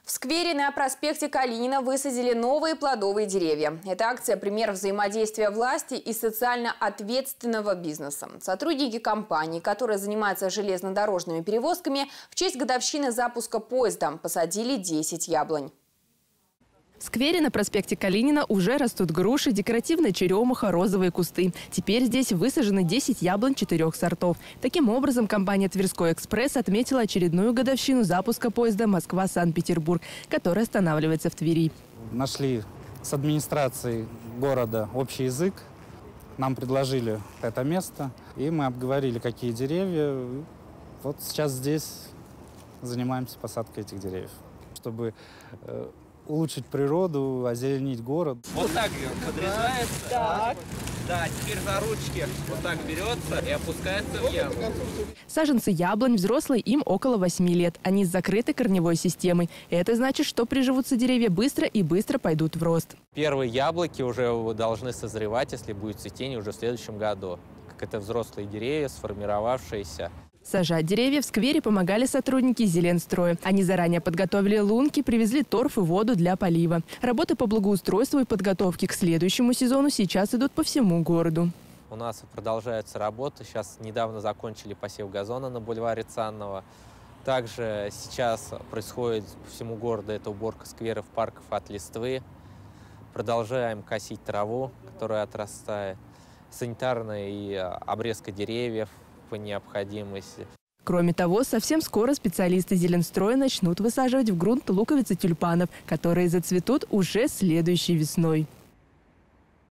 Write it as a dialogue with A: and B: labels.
A: В сквере на проспекте Калинина высадили новые плодовые деревья. Эта акция – пример взаимодействия власти и социально ответственного бизнеса. Сотрудники компании, которые занимаются железнодорожными перевозками, в честь годовщины запуска поезда посадили 10 яблонь.
B: В сквере на проспекте Калинина уже растут груши, декоративная черемуха, розовые кусты. Теперь здесь высажены 10 яблонь 4 сортов. Таким образом, компания «Тверской экспресс» отметила очередную годовщину запуска поезда Москва-Санкт-Петербург, который останавливается в Твери.
C: Нашли с администрацией города общий язык. Нам предложили это место, и мы обговорили, какие деревья. Вот сейчас здесь занимаемся посадкой этих деревьев, чтобы улучшить природу, озеленить город.
D: Вот так подрезается. Так. Да, теперь за ручки вот так берется и опускается в яму.
B: Саженцы яблонь взрослые, им около 8 лет. Они с закрытой корневой системой. Это значит, что приживутся деревья быстро и быстро пойдут в рост.
D: Первые яблоки уже должны созревать, если будет цветение, уже в следующем году. Как это взрослые деревья, сформировавшиеся.
B: Сажать деревья в сквере помогали сотрудники Зеленстроя. Они заранее подготовили лунки, привезли торф и воду для полива. Работы по благоустройству и подготовке к следующему сезону сейчас идут по всему городу.
D: У нас продолжаются работы. Сейчас недавно закончили посев газона на бульваре Цанного. Также сейчас происходит по всему городу эта уборка скверов, парков от листвы. Продолжаем косить траву, которая отрастает. Санитарная и обрезка деревьев по необходимости.
B: Кроме того, совсем скоро специалисты Зеленстроя начнут высаживать в грунт луковицы тюльпанов, которые зацветут уже следующей весной.